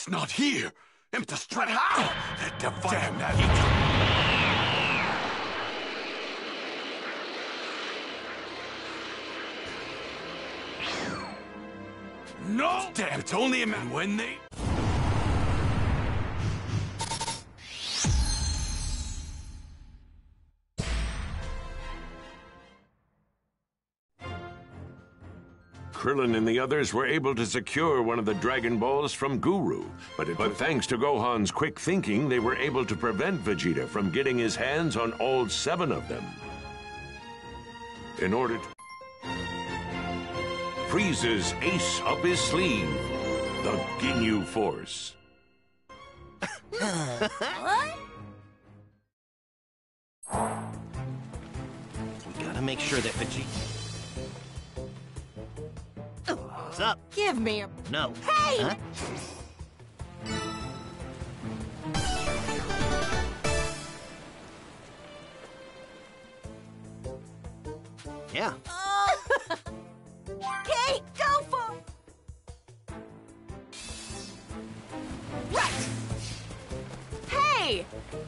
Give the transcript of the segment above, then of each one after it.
It's not here! Imp Strut, how? That damn that No! Damn, it's only a man when they... Krillin and the others were able to secure one of the Dragon Balls from Guru, but thanks to Gohan's quick thinking, they were able to prevent Vegeta from getting his hands on all 7 of them. In order to... Frieza's ace up his sleeve, the Ginyu Force. What? We gotta make sure that Vegeta... What's up? Give me a... No. Hey! Huh? Yeah. Okay, go for it! Right! Hey!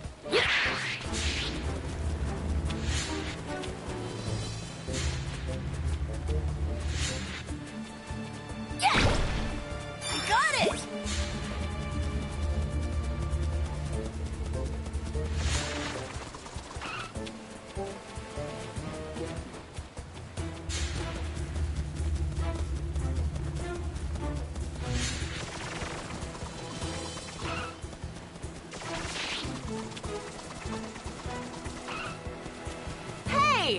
Yeah! We got it! Hey!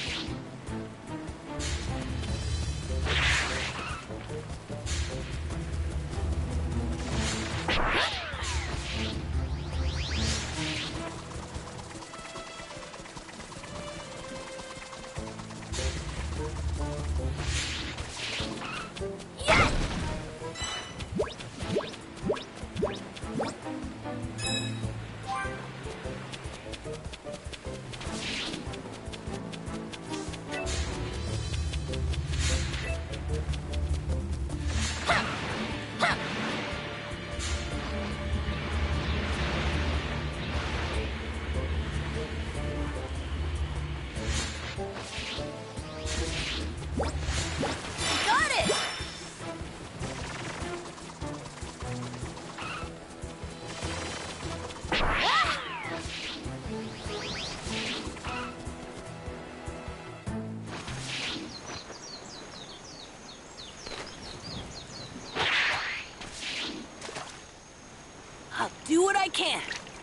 Yes! Got it! Ah! I'll do what I can.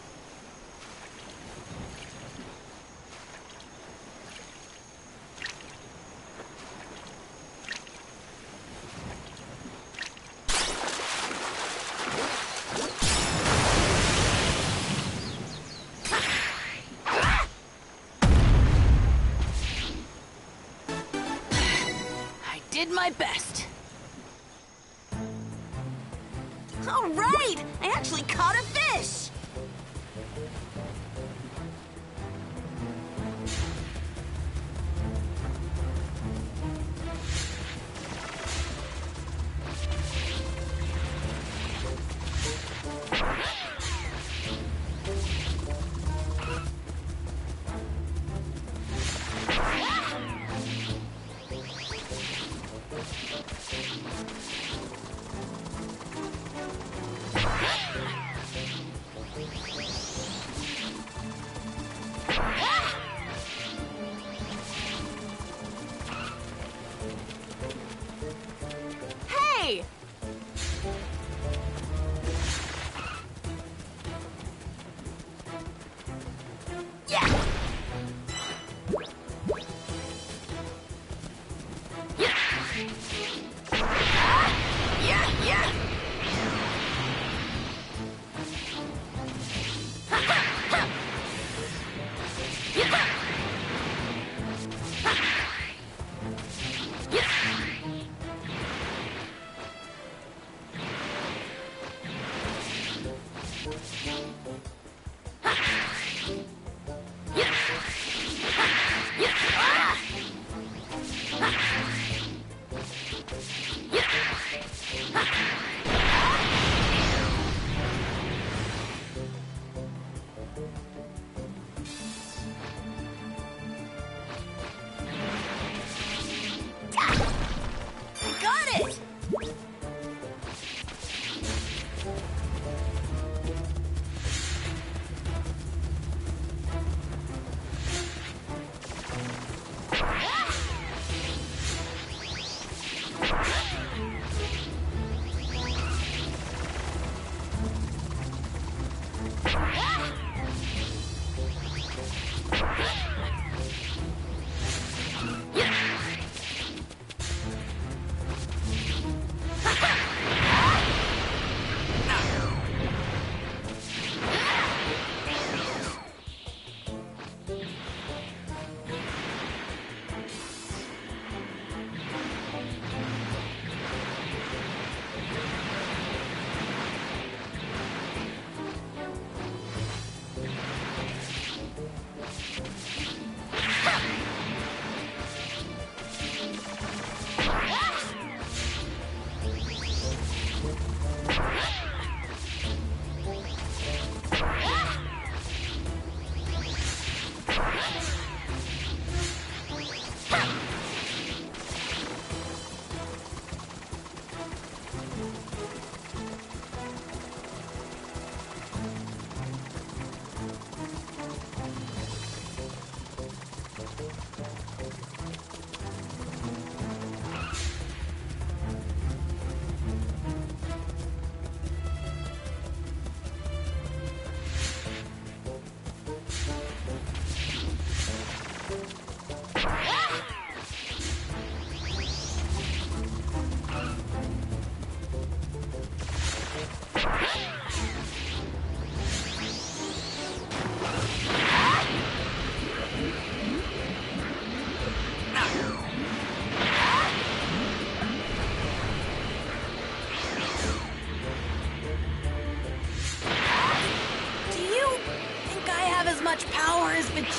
I did my best. All right! I actually caught a fish! Hey! Yeah! Yeah! Yeah, yeah! Ha, ha, ha! Yeah!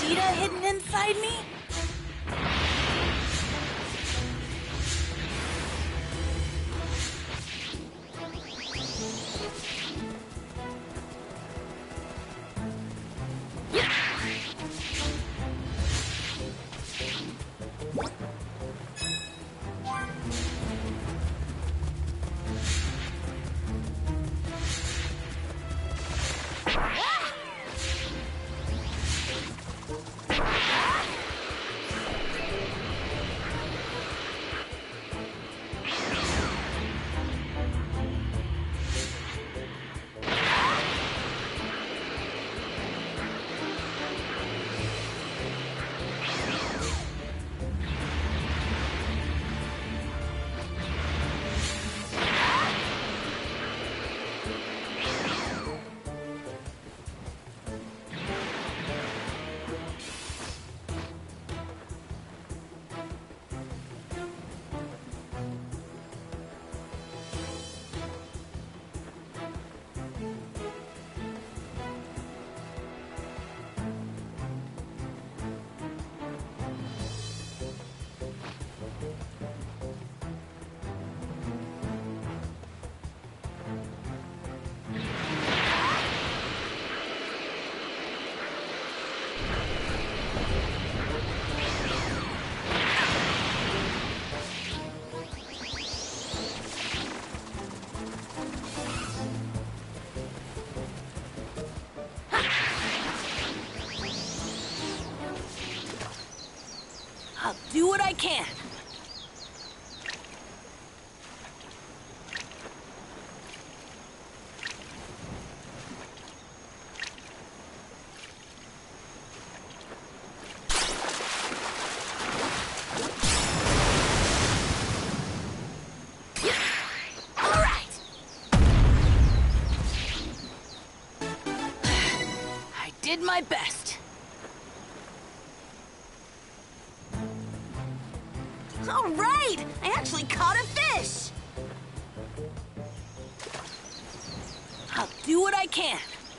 Vegeta hidden inside me? I'll do what I can. All right. I did my best. All right! I actually caught a fish! I'll do what I can.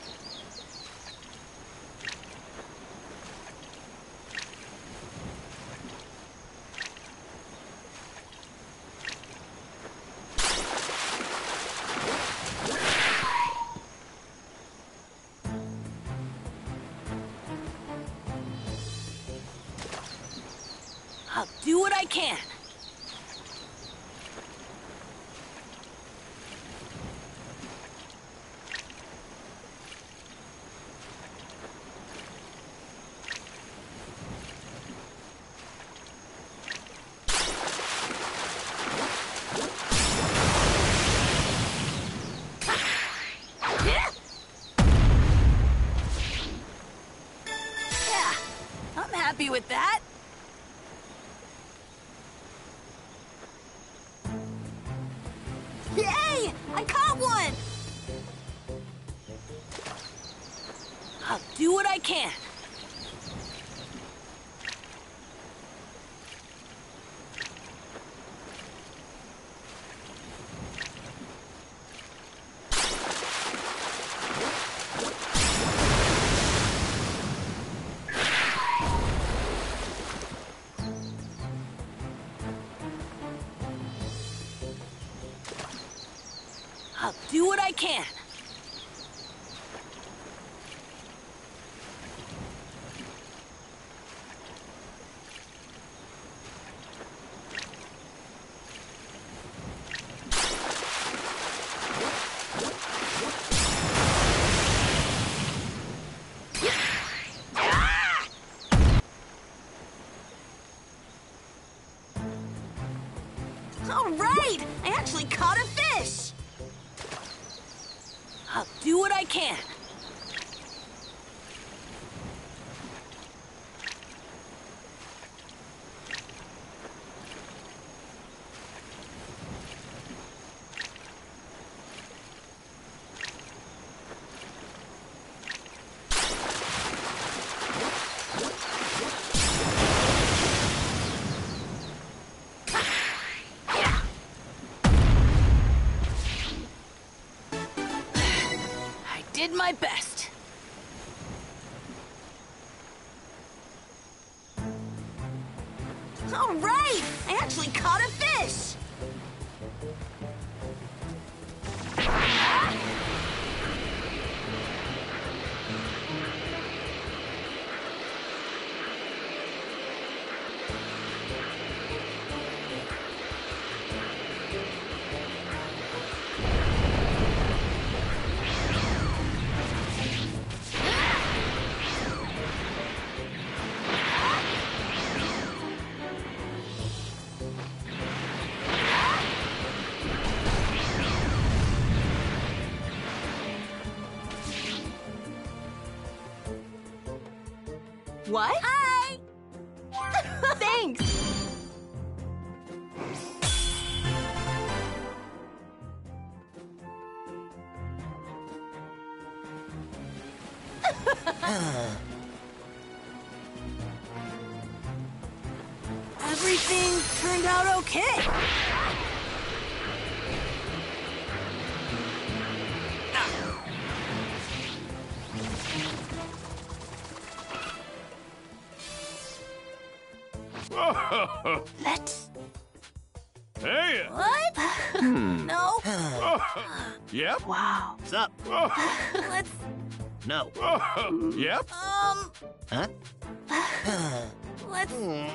I'll do what I can. Yeah, I'm happy with that. Yay! I caught one! I'll do what I can. I'll do what I can. All right! I actually caught a fish! I'll do what I can. I did my best. What? Hi! Thanks! Everything turned out okay. Let's... Hey! What? No. Yep. Wow. What's up? Let's... No. Yep. Huh? Let's...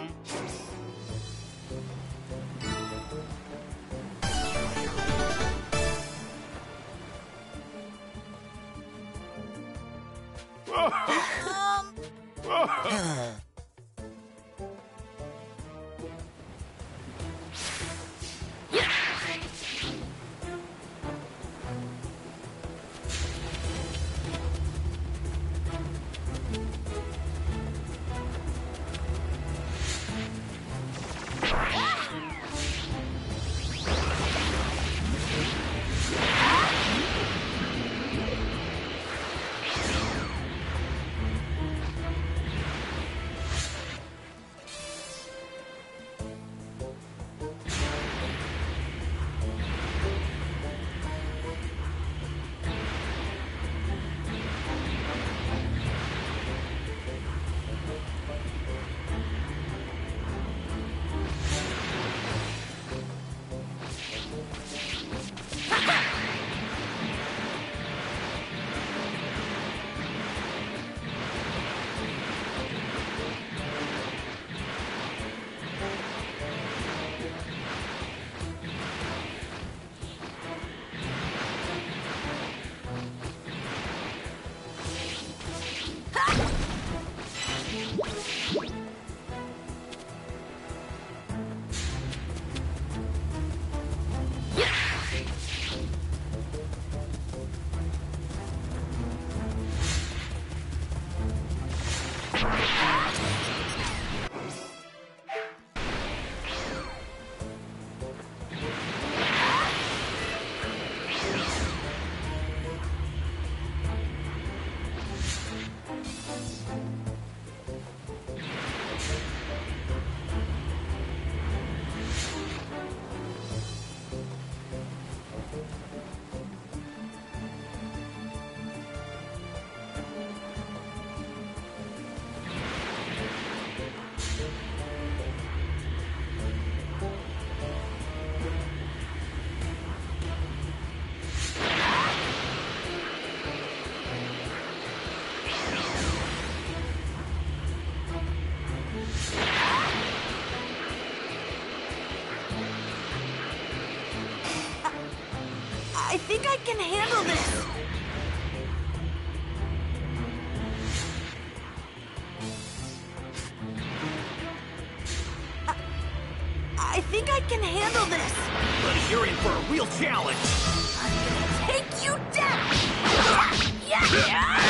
I think I can handle this. I think I can handle this. Buddy, you're in for a real challenge. Take you down! Yeah!